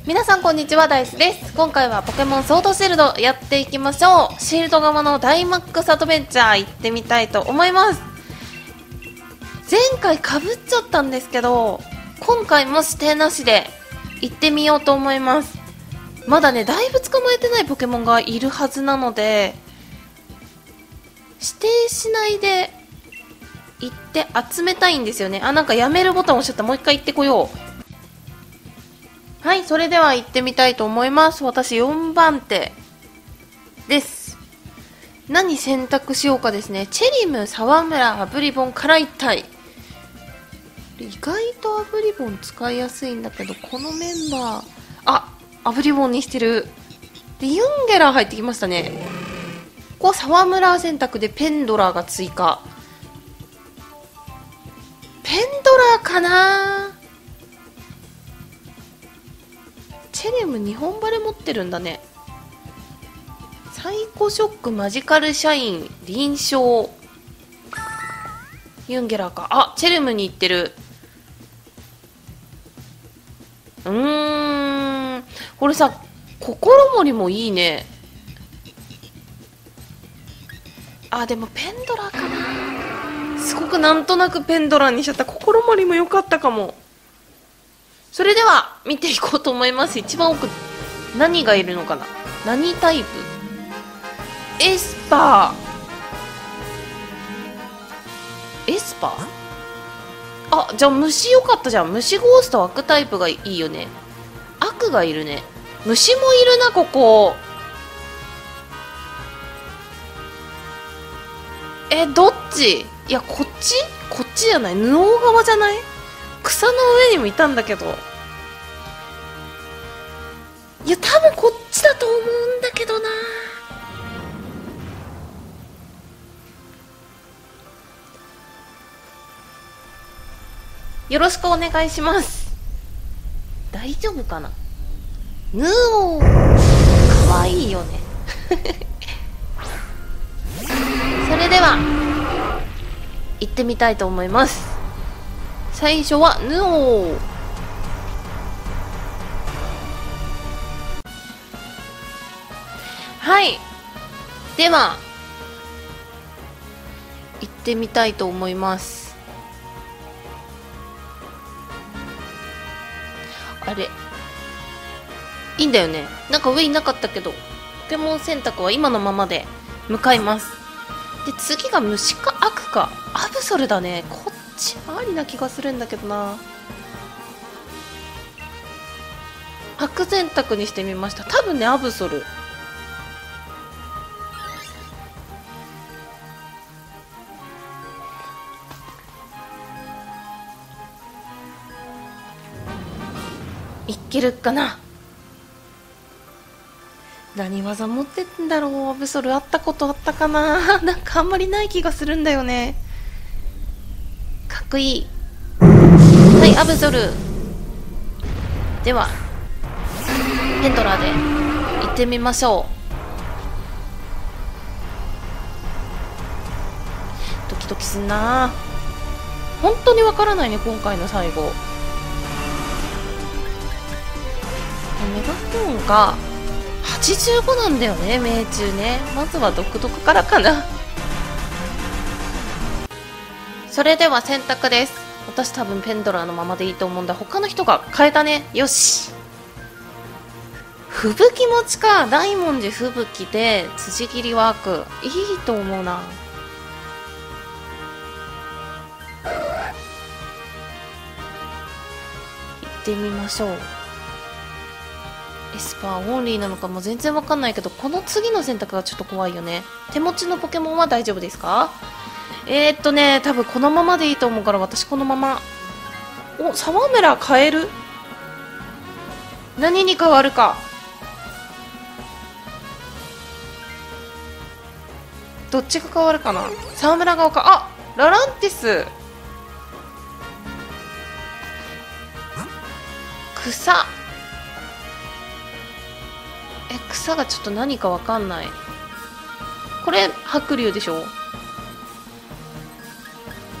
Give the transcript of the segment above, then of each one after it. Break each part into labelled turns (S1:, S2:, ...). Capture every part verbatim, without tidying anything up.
S1: 皆さんこんにちは、ダイスです。今回はポケモンソードシールドやっていきましょう。シールド側のダイマックスアドベンチャー行ってみたいと思います。前回かぶっちゃったんですけど、今回も指定なしで行ってみようと思います。まだね、だいぶ捕まえてないポケモンがいるはずなので、指定しないで行って集めたいんですよね。あ、なんかやめるボタン押しちゃった。もう一回行ってこよう。はい、それでは行ってみたいと思います。私よんばん手です。何選択しようかですね。チェリム、沢村、アブリボンから一体。意外とアブリボン使いやすいんだけど、このメンバー、あ、アブリボンにしてる。で、ユンゲラー入ってきましたね。ここ沢村選択でペンドラーが追加。ペンドラーかな。チェリムにほんバレ持ってるんだね。サイコショック、マジカルシャイン、臨床、ユンゲラーか。あ、チェリムに行ってる。うーん、これさ、心盛りもいいね。あ、でもペンドラーかな。すごくなんとなくペンドラーにしちゃった。心盛りも良かったかも。それでは見ていこうと思います。一番奥何がいるのかな。何タイプ。エスパー。エスパー。あ、じゃあ虫よかったじゃん。虫ゴースト、悪タイプがいいよね。悪がいるね。虫もいるな、ここ。え、どっち。いや、こっちこっちじゃない。布尾側じゃない。草の上にもいたんだけど。いや、多分こっちだと思うんだけどな。よろしくお願いします。大丈夫かな。ヌオーかわいいよねそれでは行ってみたいと思います。最初はヌオー。はい、では行ってみたいと思います。あれいいんだよね。なんか上いなかったけど、ポケモン選択は今のままで向かいます。で、次が虫か悪か。アブソルだね。こっちありな気がするんだけどな。悪選択にしてみました。多分ね、アブソル。いけるかな。何技持ってんだろう。アブソル。あったことあったかななんかあんまりない気がするんだよね。かっこいい。はい、アブソル。ではペンドラーで行ってみましょう。ドキドキすんな。本当にわからないね、今回の最後。メガホンがはちじゅうごなんだよね、命中ね。まずは独特からかな。それでは選択です。私多分ペンドラーのままでいいと思うんだ。他の人が変えたね。よし。吹雪持ちか。大文字吹雪で辻切りワークいいと思うな。行ってみましょう。エスパーオンリーなのかも全然わかんないけど、この次の選択がちょっと怖いよね。手持ちのポケモンは大丈夫ですか。えー、っとね多分このままでいいと思うから、私このまま。お、沢村変える。何に変わるか。どっちが変わるかな。沢村側か。あ、ラランティス。草。え、草がちょっと何かわかんない。これ白龍でしょ。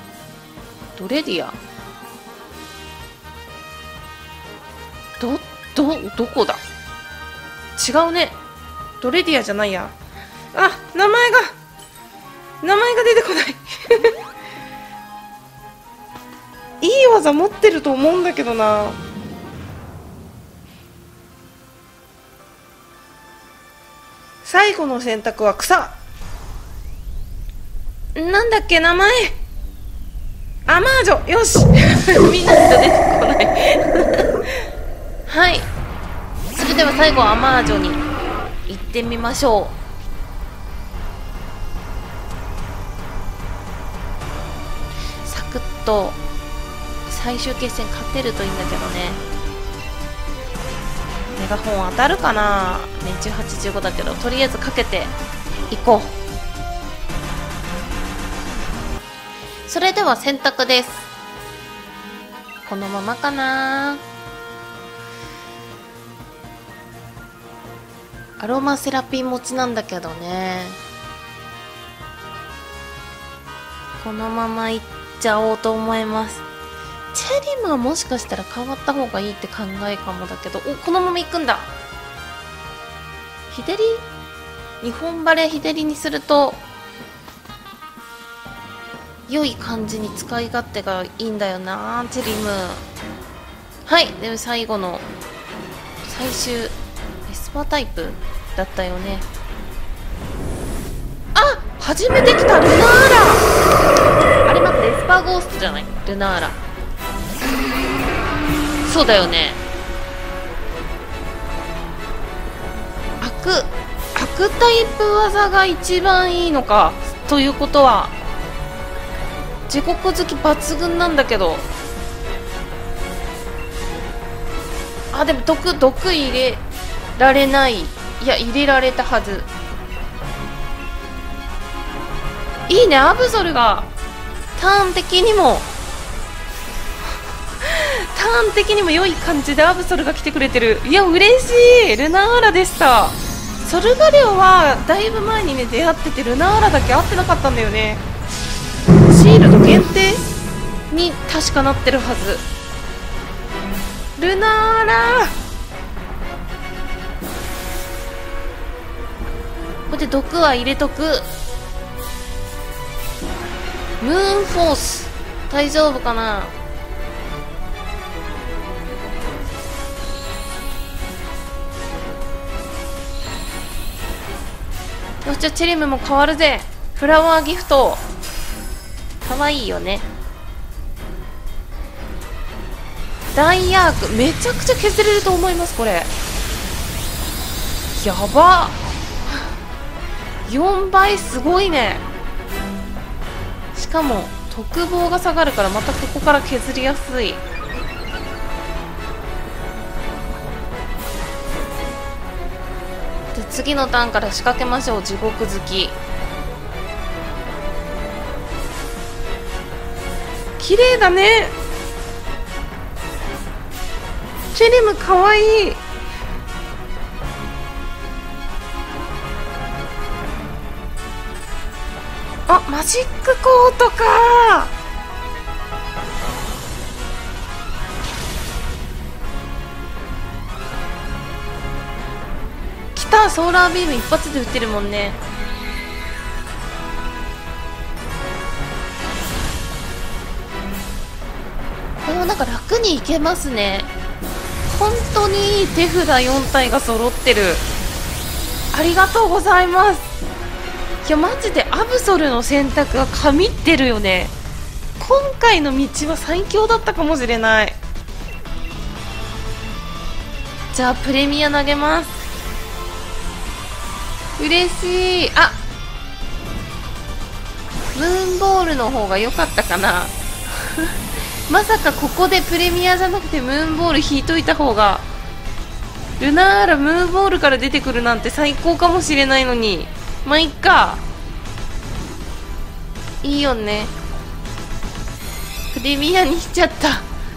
S1: ドレディア。どっどどこだ、違うね、ドレディアじゃないや。あ、名前が名前が出てこないいい技持ってると思うんだけどな。最後の選択は草。なんだっけ名前、アマージョ。よしみんなしか出てこないはい、それでは最後はアマージョに行ってみましょう。サクッと最終決戦勝てるといいんだけどね。メガホン当たるかな。命中はちじゅうごだけど、とりあえずかけていこう。それでは選択です。このままかな。アロマセラピー持ちなんだけどね。このままいっちゃおうと思います。チェリムはもしかしたら変わった方がいいって考えかもだけど、お、このまま行くんだ。左、日本バレー左にすると良い感じに使い勝手がいいんだよな、チェリム。はい、でも最後の最終エスパータイプだったよね。あ、初めて来たルナーラ。あれ待って、エスパーゴーストじゃない、ルナーラ。そうだよね。悪悪タイプ技が一番いいのか。ということは地獄好き抜群なんだけど。あ、でも毒毒入れられない。いや、入れられたはず。いいね、アブソルがターン的にもターン的にも良い感じでアブソルが来てくれてる。いや、嬉しい。ルナーラでした。ソルガレオはだいぶ前にね出会ってて、ルナーラだけ会ってなかったんだよね。シールド限定に確かなってるはず。ルナーラ、これで毒は入れとく。ムーンフォース大丈夫かな。よし、じゃあチェリムも変わるぜ。フラワーギフトかわいいよね。ダイヤークめちゃくちゃ削れると思います。これやばよんばい、すごいね。しかも特防が下がるから、またここから削りやすい。で次のターンから仕掛けましょう。地獄好き綺麗だね。チェリムかわいい。あ、マジックコートか。来た、ソーラービーム一発で撃ってるもんね。これはなんか楽にいけますね。本当にいい手札よん体が揃ってる。ありがとうございます。いやマジでアブソルの選択が神ってるよね。今回の道は最強だったかもしれない。じゃあプレミア投げます。嬉しい。あ、ムーンボールの方が良かったかなまさかここでプレミアじゃなくてムーンボール引いといた方が。ルナーラムーンボールから出てくるなんて最高かもしれないのに。まあいっか、いいよね。プレミアにしちゃった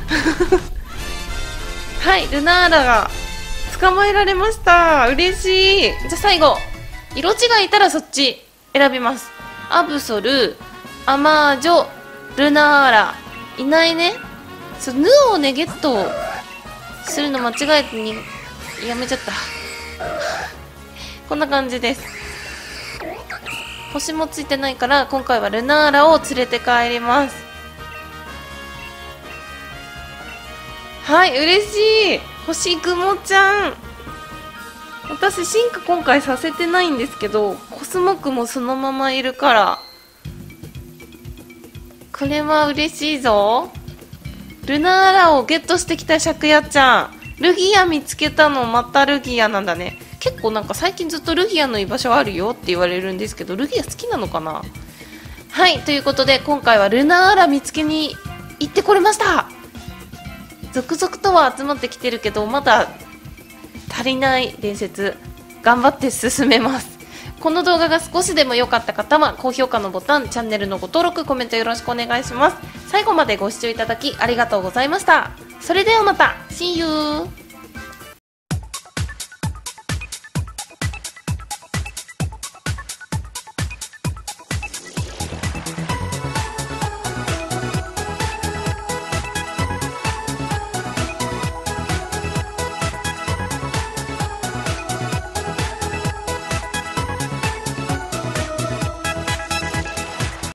S1: はい、ルナーラが捕まえられました。嬉しい。じゃあ最後色違いいたらそっち選びます。アブソル、アマージョ、ルナーラいないね。そう、ヌオをねゲットするの間違えてにやめちゃった。こんな感じです。星もついてないから今回はルナーラを連れて帰ります。はい、嬉しい。星雲ちゃん、私進化今回させてないんですけど、コスモクもそのままいるから、これは嬉しいぞ。ルナーラをゲットしてきたシャクヤちゃん、ルギア見つけたのまたルギアなんだね。結構なんか最近ずっとルギアの居場所あるよって言われるんですけど、ルギア好きなのかな。はい、ということで今回はルナーラ見つけに行ってこれました。続々とは集まってきてるけどまだ足りない伝説、頑張って進めます。この動画が少しでも良かった方は高評価のボタン、チャンネルのご登録、コメントよろしくお願いします。最後までご視聴いただきありがとうございました。それではまた See you